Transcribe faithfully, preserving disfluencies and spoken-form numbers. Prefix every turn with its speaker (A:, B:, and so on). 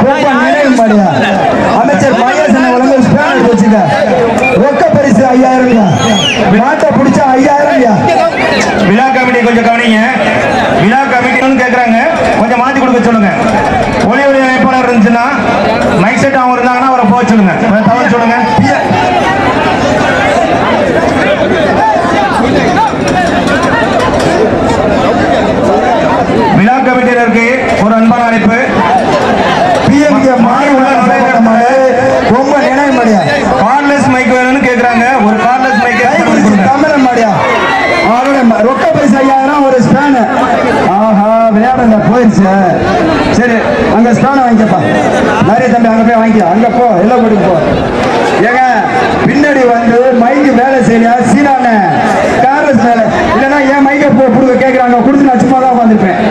A: அமைச்சர் மகேசன் வழங்கும் ஸ்பேன் எடுத்து வச்சுங்க. ரொக்க பரிசு ஐயாயிரம். நாட்டை பிடிச்சா ஐயாயிரம்.
B: விழா கமிட்டி கொஞ்சம் கவனிங்க. விழா கமிட்டி கேட்கறாங்க, கொஞ்சம் மாத்தி கொடுக்க சொல்லுங்க. ஒளி ஒளி அமைப்பாளர் இருந்துச்சுன்னா மைக் செட் அவங்க இருந்தாங்கன்னா அவரை போக சொல்லுங்க. தவறு சொல்லுங்க. விழா கமிட்டியினருக்கு ஒரு அன்பான அழைப்பு.
A: பிஎம்கே மாறி உள்ள ரொம்ப நினைவு மாடியா
B: கார்லெஸ் மைக் வேணும்னு கேட்கறாங்க. ஒரு கார்லெஸ் மைக்
A: தமிழன் மாடியா ரொக்க பரிசு ஐயாயிரம் ஒரு ஸ்பேன். ஆஹா விளையாட போயிருச்சு. சரி அங்க ஸ்பேனை வாங்கிக்கப்பா. நிறைய தம்பி அங்க போய் வாங்கிக்க. அங்க போ எல்லாம் கூட்டிட்டு போ. ஏங்க பின்னாடி வந்து மைக்கு வேலை செய்யலையா சீனான கார்லெஸ் வேலை இல்லைன்னா ஏன் மைக்கை போ கொடுக்க கேட்கறாங்க. கொடுத்து நான் சும்மா தான் உட்காந்துருப்பேன்.